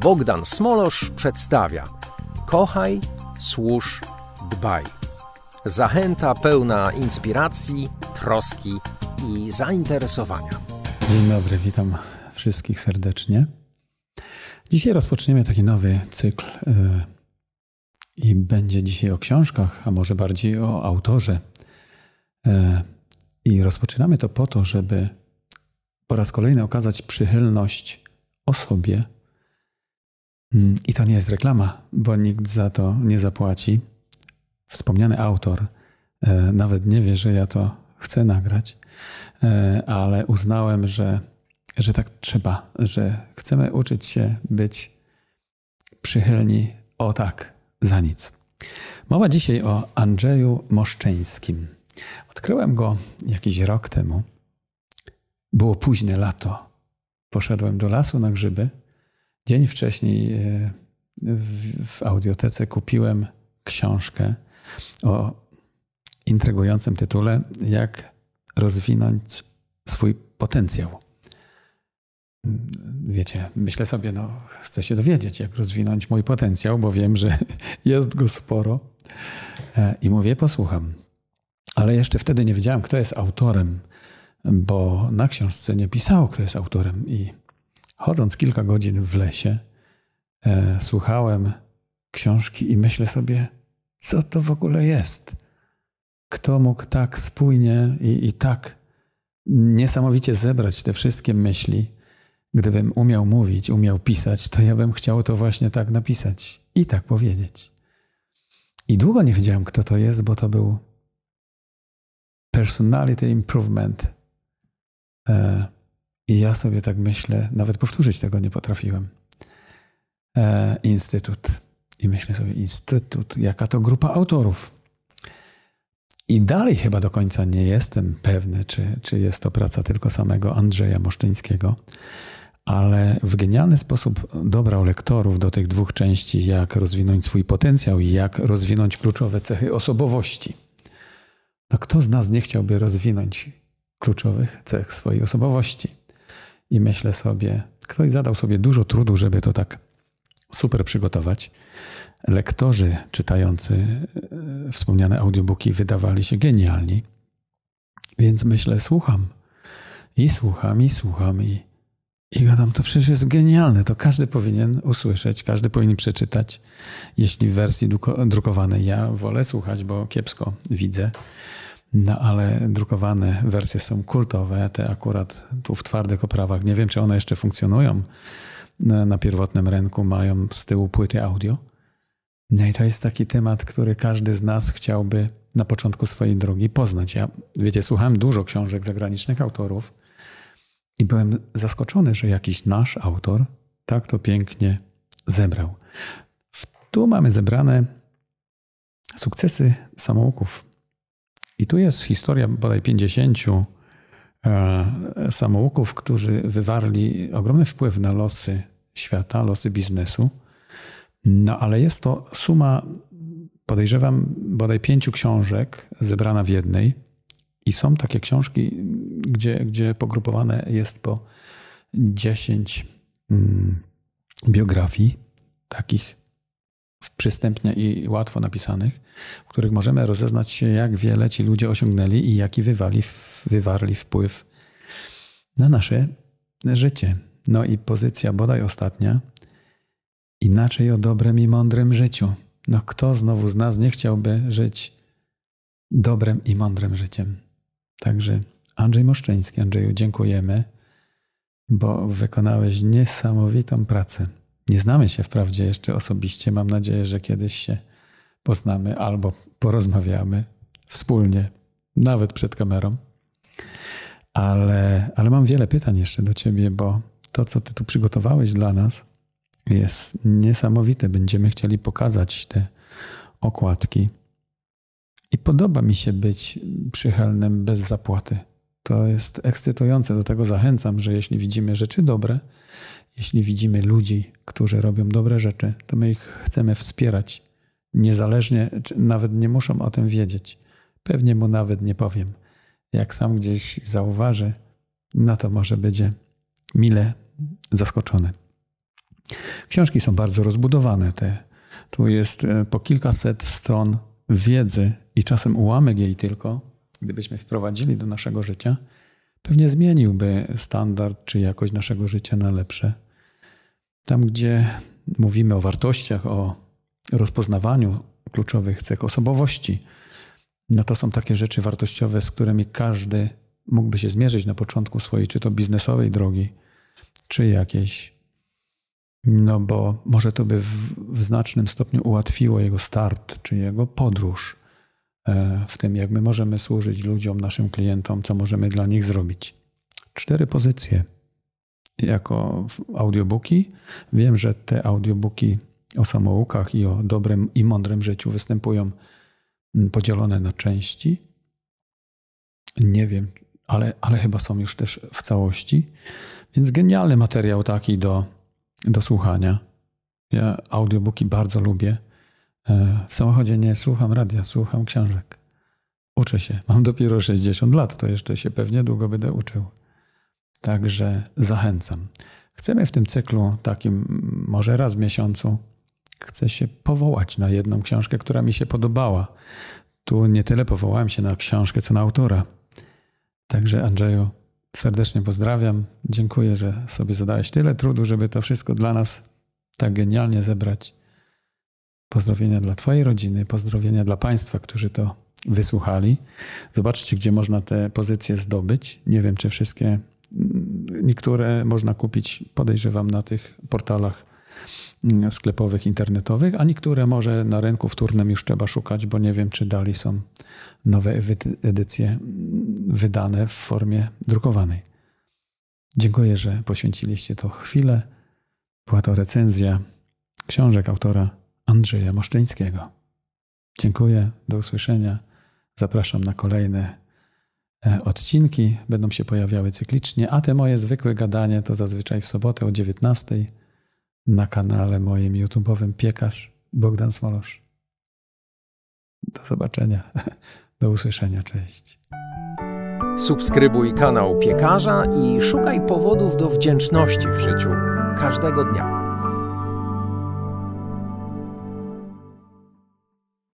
Bogdan Smolosz przedstawia Kochaj, służ, dbaj. Zachęta pełna inspiracji, troski i zainteresowania. Dzień dobry, witam wszystkich serdecznie. Dzisiaj rozpoczniemy taki nowy cykl i będzie dzisiaj o książkach, a może bardziej o autorze. I rozpoczynamy to po to, żeby po raz kolejny okazać przychylność osobie. I to nie jest reklama, bo nikt za to nie zapłaci. Wspomniany autor nawet nie wie, że ja to chcę nagrać, ale uznałem, że tak trzeba, że chcemy uczyć się być przychylni o tak, za nic. Mowa dzisiaj o Andrzeju Moszczeńskim. Odkryłem go jakiś rok temu. Było późne lato. Poszedłem do lasu na grzyby. Dzień wcześniej w audiotece kupiłem książkę o intrygującym tytule Jak rozwinąć swój potencjał. Wiecie, myślę sobie, chcę się dowiedzieć, jak rozwinąć mój potencjał, bo wiem, że jest go sporo. I mówię, posłucham. Ale jeszcze wtedy nie wiedziałem, kto jest autorem, bo na książce nie pisało, kto jest autorem. I chodząc kilka godzin w lesie, słuchałem książki i myślę sobie, co to w ogóle jest? Kto mógł tak spójnie i tak niesamowicie zebrać te wszystkie myśli? Gdybym umiał mówić, umiał pisać, to ja bym chciał to właśnie tak napisać i tak powiedzieć. I długo nie wiedziałem, kto to jest, bo to był Personality Improvement. I ja sobie tak myślę, nawet powtórzyć tego nie potrafiłem. Instytut. I myślę sobie, instytut, jaka to grupa autorów. I dalej chyba do końca nie jestem pewny, czy jest to praca tylko samego Andrzeja Moszczeńskiego, ale w genialny sposób dobrał lektorów do tych dwóch części, jak rozwinąć swój potencjał i jak rozwinąć kluczowe cechy osobowości. Kto z nas nie chciałby rozwinąć kluczowych cech swojej osobowości? I myślę sobie, ktoś zadał sobie dużo trudu, żeby to tak super przygotować. Lektorzy czytający wspomniane audiobooki wydawali się genialni. Więc myślę, słucham i gadam, to przecież jest genialne. To każdy powinien usłyszeć, każdy powinien przeczytać. Jeśli w wersji drukowanej ja wolę słuchać, bo kiepsko widzę. Ale drukowane wersje są kultowe. Te akurat tu w twardych oprawach. Nie wiem, czy one jeszcze funkcjonują na pierwotnym rynku. Mają z tyłu płyty audio. No i to jest taki temat, który każdy z nas chciałby na początku swojej drogi poznać. Ja, słuchałem dużo książek zagranicznych autorów i byłem zaskoczony, że jakiś nasz autor tak to pięknie zebrał. Tu mamy zebrane sukcesy samouków. I tu jest historia bodaj 50 samouków, którzy wywarli ogromny wpływ na losy świata, losy biznesu. Ale jest to suma, podejrzewam, bodaj 5 książek zebrana w jednej. I są takie książki, gdzie pogrupowane jest po 10 biografii, takich przystępnie i łatwo napisanych, w których możemy rozeznać się, jak wiele ci ludzie osiągnęli i jaki wywarli wpływ na nasze życie. I pozycja bodaj ostatnia. Inaczej o dobrym i mądrym życiu. Kto znowu z nas nie chciałby żyć dobrym i mądrym życiem? Także Andrzej Moszczeński. Andrzeju, dziękujemy, bo wykonałeś niesamowitą pracę. Nie znamy się wprawdzie jeszcze osobiście. Mam nadzieję, że kiedyś się poznamy albo porozmawiamy wspólnie, nawet przed kamerą. Ale mam wiele pytań jeszcze do ciebie, bo to, co ty tu przygotowałeś dla nas, jest niesamowite. Będziemy chcieli pokazać te okładki. I podoba mi się być przychylnym bez zapłaty. To jest ekscytujące. Do tego zachęcam, że jeśli widzimy rzeczy dobre, jeśli widzimy ludzi, którzy robią dobre rzeczy, to my ich chcemy wspierać. Niezależnie, czy nawet nie muszą o tym wiedzieć. Pewnie mu nawet nie powiem. Jak sam gdzieś zauważy, to może będzie mile zaskoczony. Książki są bardzo rozbudowane. Tu jest po kilkaset stron wiedzy i czasem ułamek jej tylko, gdybyśmy wprowadzili do naszego życia, pewnie zmieniłby standard czy jakość naszego życia na lepsze. Tam, gdzie mówimy o wartościach, o rozpoznawaniu kluczowych cech osobowości, no to są takie rzeczy wartościowe, z którymi każdy mógłby się zmierzyć na początku swojej, czy to biznesowej drogi, czy jakiejś. No bo może to by w znacznym stopniu ułatwiło jego start, czy jego podróż w tym, jak my możemy służyć ludziom, naszym klientom, co możemy dla nich zrobić. 4 pozycje jako audiobooki. Wiem, że te audiobooki o samoukach i o dobrym i mądrym życiu występują podzielone na części. Nie wiem, ale chyba są już też w całości. Więc genialny materiał taki do słuchania. Ja audiobooki bardzo lubię. W samochodzie nie słucham radia, słucham książek. Uczę się. Mam dopiero 60 lat, to jeszcze się pewnie długo będę uczył. Także zachęcam. Chcemy w tym cyklu takim może raz w miesiącu chcę się powołać na jedną książkę, która mi się podobała. Tu nie tyle powołałem się na książkę, co na autora. Także Andrzeju, serdecznie pozdrawiam. Dziękuję, że sobie zadałeś tyle trudu, żeby to wszystko dla nas tak genialnie zebrać. Pozdrowienia dla twojej rodziny, pozdrowienia dla państwa, którzy to wysłuchali. Zobaczcie, gdzie można te pozycje zdobyć. Nie wiem, czy wszystkie. Niektóre można kupić, podejrzewam, na tych portalach sklepowych, internetowych, a niektóre może na rynku wtórnym już trzeba szukać, bo nie wiem, czy dalej są nowe edycje wydane w formie drukowanej. Dziękuję, że poświęciliście to chwilę. Była to recenzja książek autora Andrzeja Moszczyńskiego. Dziękuję, do usłyszenia. Zapraszam na kolejne odcinki. Będą się pojawiały cyklicznie, a te moje zwykłe gadanie to zazwyczaj w sobotę o 19:00 na kanale moim YouTube'owym Piekarz Bogdan Smolosz. Do zobaczenia, do usłyszenia, cześć. Subskrybuj kanał Piekarza i szukaj powodów do wdzięczności w życiu każdego dnia.